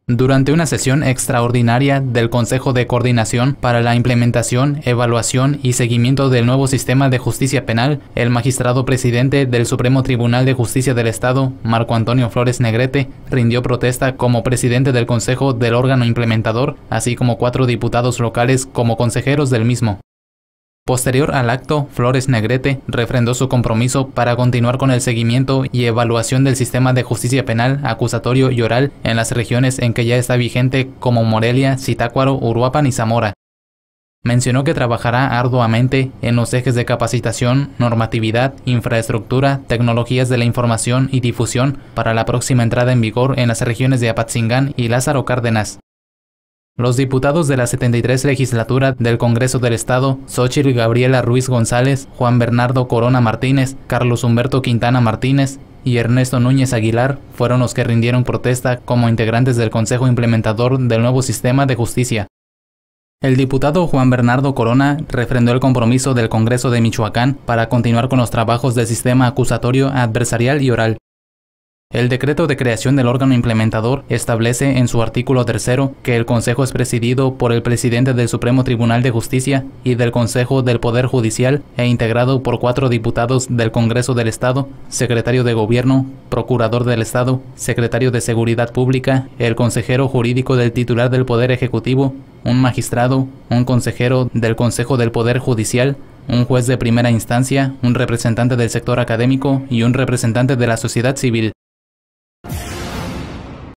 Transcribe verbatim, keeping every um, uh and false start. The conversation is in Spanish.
Durante una sesión extraordinaria del Consejo de Coordinación para la Implementación, Evaluación y Seguimiento del nuevo Sistema de Justicia Penal, el magistrado presidente del Supremo Tribunal de Justicia del Estado, Marco Antonio Flores Negrete, rindió protesta como presidente del Consejo del órgano implementador, así como cuatro diputados locales como consejeros del mismo. Posterior al acto, Flores Negrete refrendó su compromiso para continuar con el seguimiento y evaluación del sistema de justicia penal, acusatorio y oral en las regiones en que ya está vigente como Morelia, Zitácuaro, Uruapan y Zamora. Mencionó que trabajará arduamente en los ejes de capacitación, normatividad, infraestructura, tecnologías de la información y difusión para la próxima entrada en vigor en las regiones de Apatzingán y Lázaro Cárdenas. Los diputados de la setenta y tres legislatura del Congreso del Estado, Xóchitl Gabriela Ruiz González, Juan Bernardo Corona Martínez, Carlos Humberto Quintana Martínez y Ernesto Núñez Aguilar, fueron los que rindieron protesta como integrantes del Consejo Implementador del nuevo sistema de justicia. El diputado Juan Bernardo Corona refrendó el compromiso del Congreso de Michoacán para continuar con los trabajos del sistema acusatorio, adversarial y oral. El decreto de creación del órgano implementador establece en su artículo tercero que el Consejo es presidido por el presidente del Supremo Tribunal de Justicia y del Consejo del Poder Judicial e integrado por cuatro diputados del Congreso del Estado, secretario de Gobierno, procurador del Estado, secretario de Seguridad Pública, el consejero jurídico del titular del Poder Ejecutivo, un magistrado, un consejero del Consejo del Poder Judicial, un juez de primera instancia, un representante del sector académico y un representante de la sociedad civil.